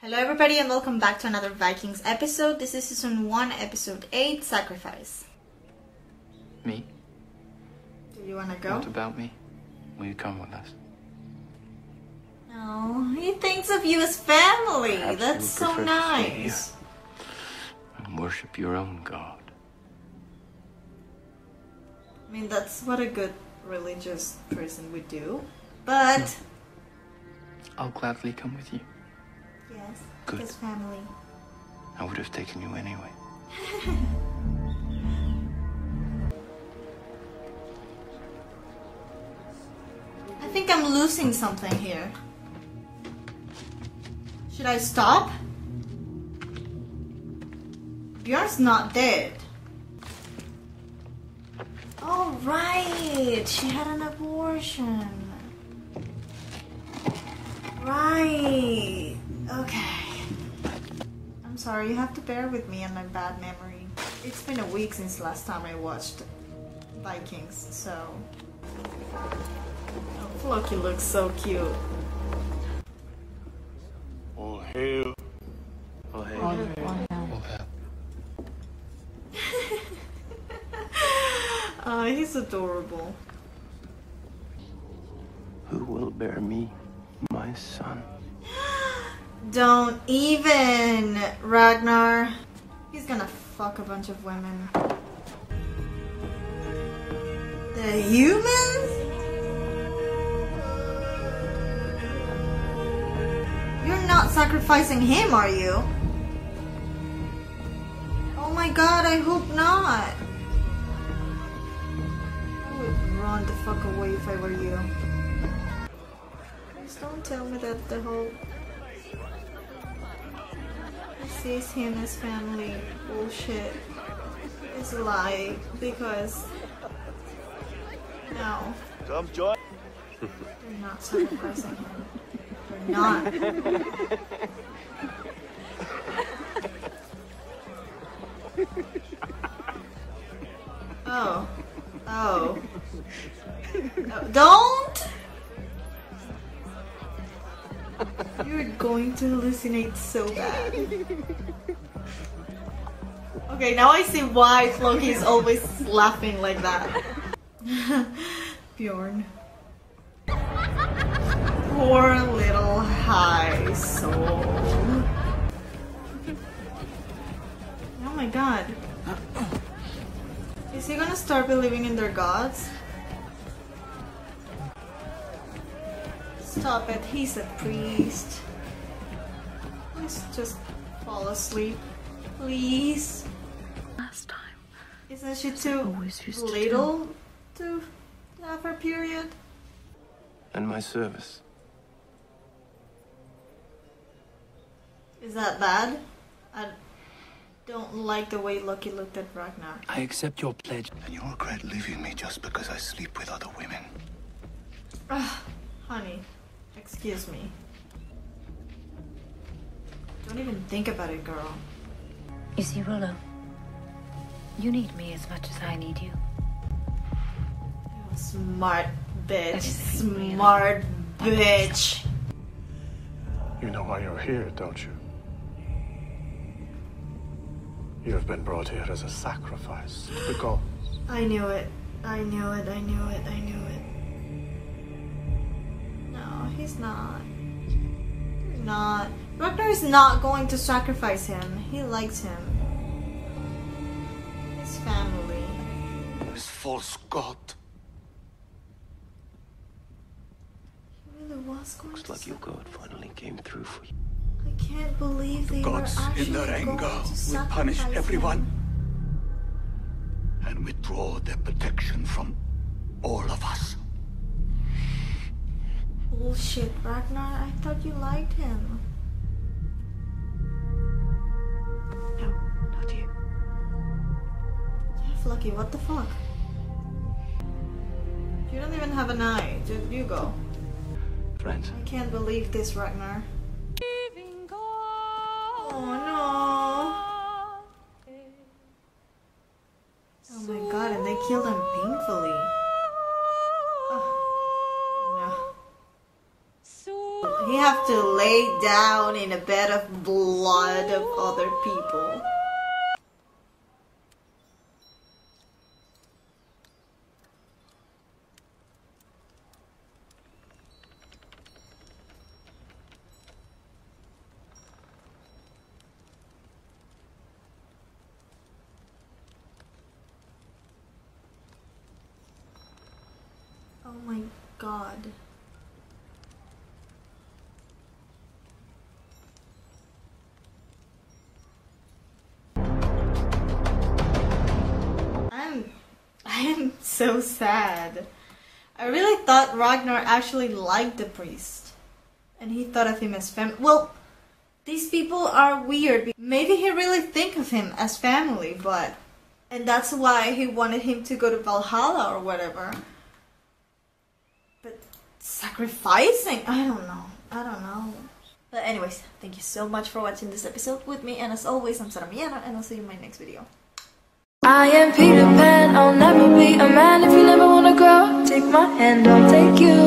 Hello everybody and welcome back to another Vikings episode. This is season 1, episode 8, Sacrifice. Me? Do you wanna go? What about me? Will you come with us? No, he thinks of you as family. Perhaps That's you so would prefer to stay here nice. and worship your own God. I mean, that's what a good religious person would do. But, I'll gladly come with you. yes, Good. his family. I would have taken you anyway. I think I'm losing something here. Should I stop? Bjorn's not dead. Oh, right. She had an abortion. Right. Okay. I'm sorry, you have to bear with me and my bad memory. It's been a week since last time I watched Vikings, so... Oh, Floki looks so cute. All hail. All hail. All hail. All hail. Oh, he's adorable. Who will bear me, my son? Don't even, Ragnar. He's gonna fuck a bunch of women. The humans? You're not sacrificing him, are you? Oh my god, I hope not. I would run the fuck away if I were you. Please don't tell me that the whole... He sees him as family bullshit is a lie, because... No. Come join. They're not sacrificing him. They're not. Oh. Oh. No, don't! You're going to hallucinate so bad. Okay, now I see why Floki is always laughing like that. Bjorn. Poor little high soul. Oh my god. Is he gonna start believing in their gods? Stop it, he's a priest. Please just fall asleep. Please. Last time. Isn't she too always used to little to have her period? And my service. Is that bad? I don't like the way Loki looked at Ragnar. I accept your pledge. And you'll regret leaving me just because I sleep with other women. Honey, excuse me. Don't even think about it, girl. You see, Rollo, you need me as much as I need you. You smart bitch. That is really Smart bitch. You know why you're here, don't you? You have been brought here as a sacrifice to the gods. I knew it. I knew it. I knew it. I knew it. No, he's not. He's not. Ragnar is not going to sacrifice him. He likes him. His family. This false god. He really was going Looks to like your God finally came through for you. I can't believe they Gods, were actually in their going anger, to will punish sacrifice everyone him. and withdraw their protection from all of us. Bullshit, Ragnar. I thought you liked him. No, not you. Jeff Lucky, what the fuck? You don't even have an eye. Just you go. Friends, I can't believe this, Ragnar. Oh no. Oh my god, and they killed him painfully. Oh, no. He have to lay down in a bed of blood of other people. Oh my god. I am so sad. I really thought Ragnar actually liked the priest. And he thought of him as family. Well, these people are weird. Maybe he really think of him as family, but... And that's why he wanted him to go to Valhalla or whatever. But sacrificing? I don't know. But anyways, thank you so much for watching this episode with me. And as always, I'm Sarah Millana, and I'll see you in my next video. I am Peter Pan, I'll never be a man if you never wanna grow. Take my hand, I'll take you.